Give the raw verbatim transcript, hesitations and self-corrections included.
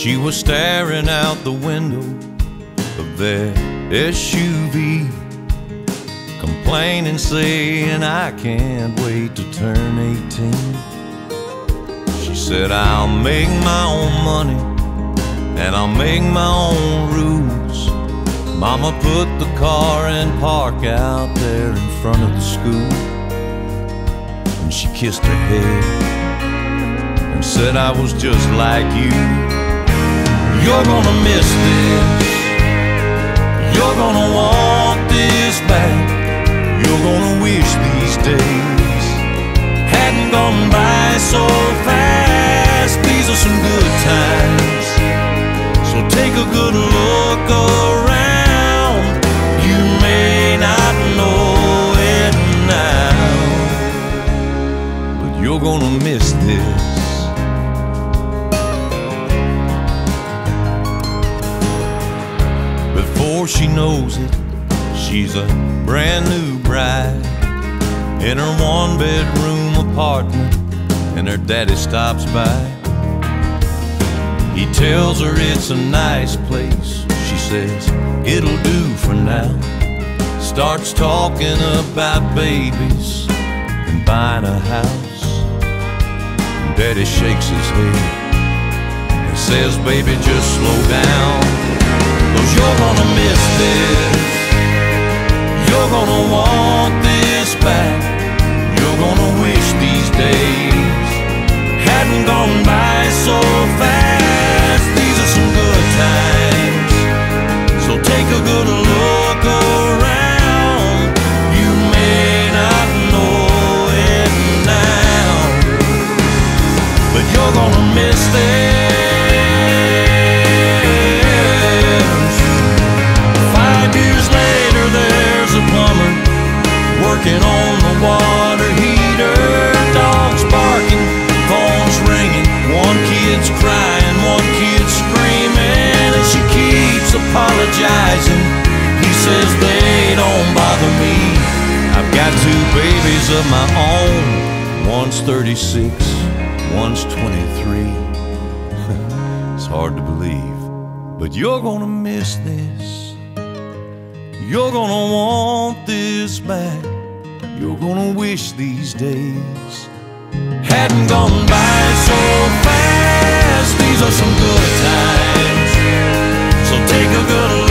She was staring out the window of their S U V, complaining, saying, I can't wait to turn eighteen. She said, I'll make my own money and I'll make my own rules. Mama put the car in park out there in front of the school, and she kissed her head and said, I was just like you. You're gonna miss this, you're gonna want this back, you're gonna wish these days hadn't gone by so fast. These are some good times, so take a good look around. You may not know it now, but you're gonna miss this. Before she knows it, she's a brand new bride in her one-bedroom apartment, and her daddy stops by. He tells her it's a nice place. She says, it'll do for now. Starts talking about babies and buying a house. And Daddy shakes his head and says, baby, just slow down, 'cause you're gonna miss this, you're gonna want this back, you're gonna wish these days hadn't gone by so fast. These are some good times, so take a good look around. You may not know it now, but you're gonna miss this. Working on the water heater, dogs barking, phones ringing, one kid's crying, one kid's screaming, and she keeps apologizing. He says they don't bother me, I've got two babies of my own. One's thirty-six, one's twenty-three. It's hard to believe, but you're gonna miss this. You're gonna want this back, you're gonna wish these days hadn't gone by so fast. These are some good times, so take a good look.